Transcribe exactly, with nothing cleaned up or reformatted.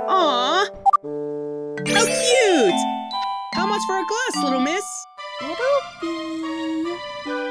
Aw! How cute! How much for a glass, little miss? It'll be